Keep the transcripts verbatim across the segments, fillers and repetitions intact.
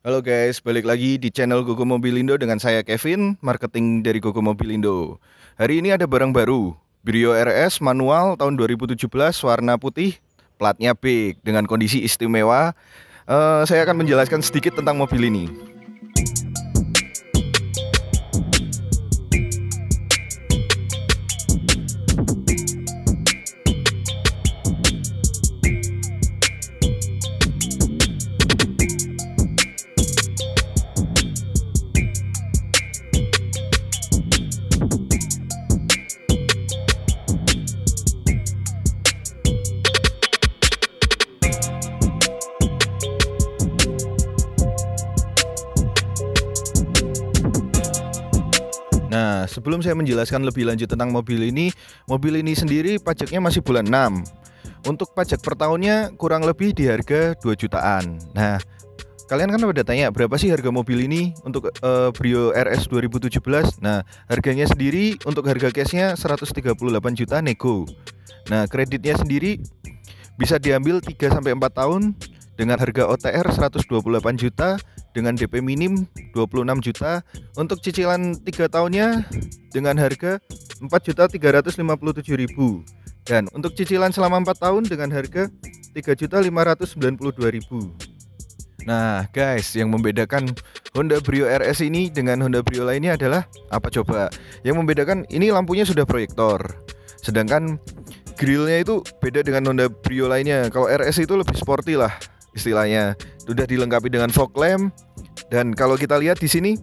Halo guys, balik lagi di channel Gogo Mobilindo dengan saya Kevin, marketing dari Gogo Mobilindo. Hari ini ada barang baru, Brio R S manual tahun dua ribu tujuh belas, warna putih, platnya B dengan kondisi istimewa. Eh, saya akan menjelaskan sedikit tentang mobil ini. Nah, sebelum saya menjelaskan lebih lanjut tentang mobil ini, mobil ini sendiri pajaknya masih bulan enam. Untuk pajak per tahunnya kurang lebih di harga dua jutaan. Nah, kalian kan udah tanya berapa sih harga mobil ini untuk uh, Brio R S dua ribu tujuh belas. Nah, harganya sendiri untuk harga cashnya seratus tiga puluh delapan juta nego. Nah, kreditnya sendiri bisa diambil tiga sampai empat tahun dengan harga O T R seratus dua puluh delapan juta dengan D P minim dua puluh enam juta. Untuk cicilan tiga tahunnya dengan harga empat juta tiga ratus lima puluh tujuh ribu. Dan untuk cicilan selama empat tahun dengan harga tiga juta lima ratus sembilan puluh dua ribu. Nah guys, yang membedakan Honda Brio R S ini dengan Honda Brio lainnya adalah apa coba? Yang membedakan ini lampunya sudah proyektor, sedangkan grillnya itu beda dengan Honda Brio lainnya. Kalau R S itu lebih sporty lah istilahnya, sudah dilengkapi dengan fog lamp. Dan kalau kita lihat di sini,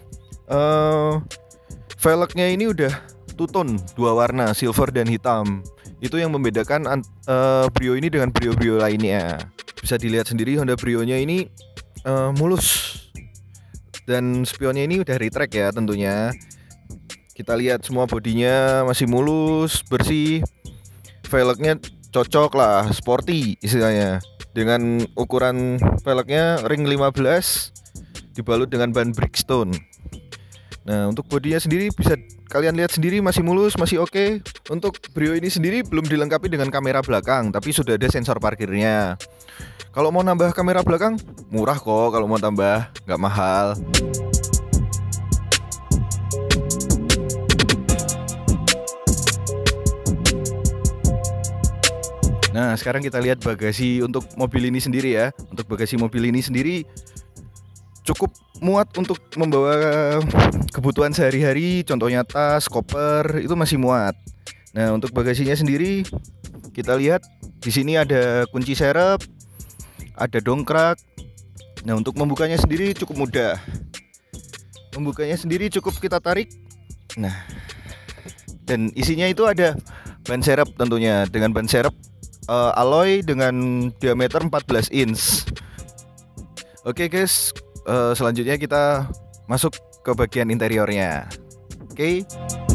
uh, velgnya ini udah two tone, dua warna, silver dan hitam. Itu yang membedakan uh, Brio ini dengan Brio-Brio lainnya. Bisa dilihat sendiri Honda Brio-nya ini uh, mulus, dan spionnya ini udah retract ya tentunya. Kita lihat semua bodinya masih mulus, bersih. Velgnya cocok lah, sporty istilahnya. Dengan ukuran velgnya ring lima belas dibalut dengan ban Bridgestone. Nah, untuk bodinya sendiri bisa kalian lihat sendiri masih mulus, masih oke. Okay. Untuk Brio ini sendiri belum dilengkapi dengan kamera belakang, tapi sudah ada sensor parkirnya. Kalau mau nambah kamera belakang, murah kok. Kalau mau tambah, nggak mahal. Nah, sekarang kita lihat bagasi untuk mobil ini sendiri ya. Untuk bagasi mobil ini sendiri cukup muat untuk membawa kebutuhan sehari-hari, contohnya tas, koper, itu masih muat. Nah, untuk bagasinya sendiri kita lihat di sini ada kunci serep, ada dongkrak. Nah, untuk membukanya sendiri cukup mudah. Membukanya sendiri cukup kita tarik. Nah, dan isinya itu ada ban serep tentunya, dengan ban serep uh, alloy dengan diameter empat belas inch. Oke guys, uh, selanjutnya kita masuk ke bagian interiornya. Oke.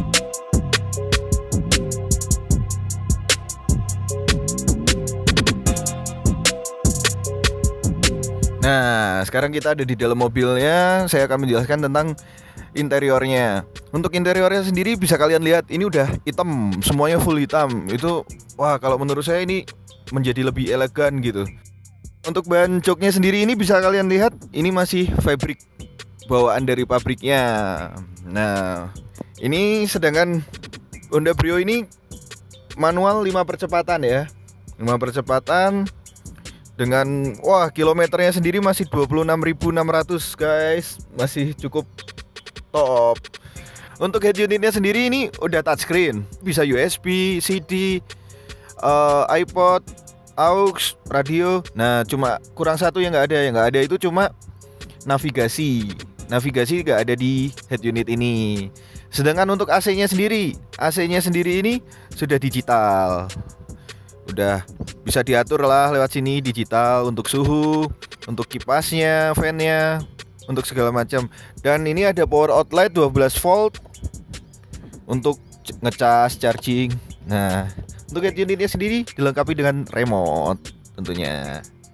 Nah, sekarang kita ada di dalam mobilnya. Saya akan menjelaskan tentang interiornya. Untuk interiornya sendiri bisa kalian lihat, ini udah hitam, semuanya full hitam. Itu wah, kalau menurut saya ini menjadi lebih elegan gitu. Untuk ban joknya sendiri ini bisa kalian lihat, ini masih fabric bawaan dari pabriknya. Nah, ini sedangkan Honda Brio ini manual lima percepatan ya. lima percepatan dengan wah, kilometernya sendiri masih dua puluh enam ribu enam ratus guys. Masih cukup top. Untuk head unitnya sendiri ini udah touchscreen, bisa U S B, C D, uh, iPod, aux, radio. Nah, cuma kurang satu yang nggak ada, yang nggak ada itu cuma navigasi. Navigasi nggak ada di head unit ini. Sedangkan untuk A C-nya sendiri, A C-nya sendiri ini sudah digital. Udah bisa diatur lah lewat sini, digital untuk suhu, untuk kipasnya, fan-nya, untuk segala macam. Dan ini ada power outlet dua belas volt untuk ngecas, charging. Nah, untuk head unitnya sendiri dilengkapi dengan remote tentunya.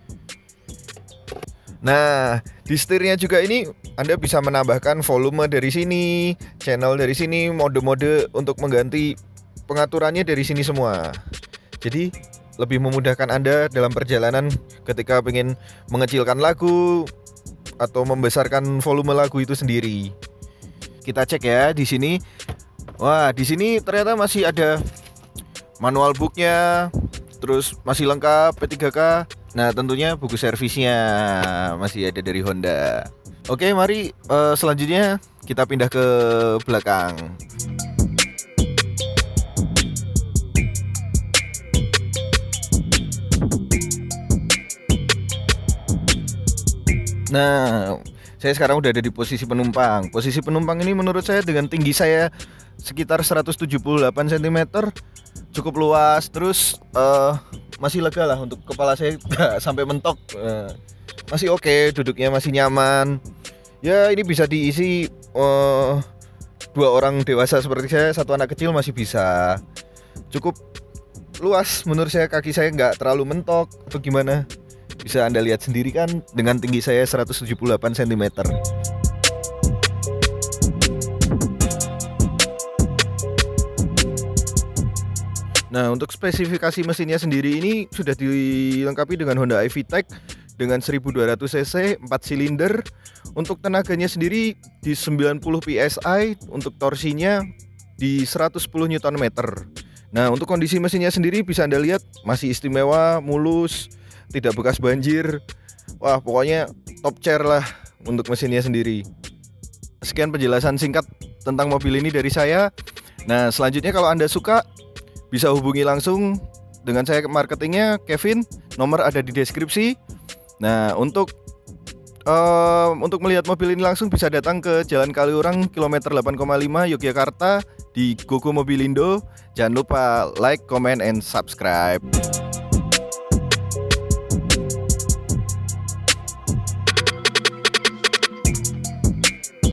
Nah, di setirnya juga ini Anda bisa menambahkan volume dari sini, channel dari sini, mode-mode untuk mengganti pengaturannya dari sini semua. Jadi lebih memudahkan Anda dalam perjalanan ketika pengen mengecilkan lagu, atau membesarkan volume lagu itu sendiri. Kita cek ya di sini. Wah, di sini ternyata masih ada manual booknya, terus masih lengkap P tiga K. Nah, tentunya buku servisnya masih ada dari Honda. Oke, mari uh, selanjutnya kita pindah ke belakang. Nah, saya sekarang udah ada di posisi penumpang. Posisi penumpang ini menurut saya dengan tinggi saya sekitar seratus tujuh puluh delapan sentimeter cukup luas. Terus uh, masih lega lah untuk kepala saya gak sampai mentok. uh, Masih oke, okay, duduknya masih nyaman. Ya ini bisa diisi uh, dua orang dewasa seperti saya, satu anak kecil masih bisa. Cukup luas menurut saya, kaki saya nggak terlalu mentok atau gimana. Bisa Anda lihat sendiri kan dengan tinggi saya seratus tujuh puluh delapan sentimeter. Nah, untuk spesifikasi mesinnya sendiri ini sudah dilengkapi dengan Honda i V-Tech dengan seribu dua ratus cc, empat silinder. Untuk tenaganya sendiri di sembilan puluh P S I, untuk torsinya di seratus sepuluh newton meter. Nah, untuk kondisi mesinnya sendiri bisa Anda lihat masih istimewa, mulus, tidak bekas banjir. Wah, pokoknya top chair lah untuk mesinnya sendiri. Sekian penjelasan singkat tentang mobil ini dari saya. Nah, selanjutnya kalau Anda suka bisa hubungi langsung dengan saya ke marketingnya, Kevin. Nomor ada di deskripsi. Nah, untuk uh, untuk melihat mobil ini langsung bisa datang ke Jalan Kaliurang kilometer delapan koma lima Yogyakarta di Gogo Mobilindo. Jangan lupa like, comment, and subscribe.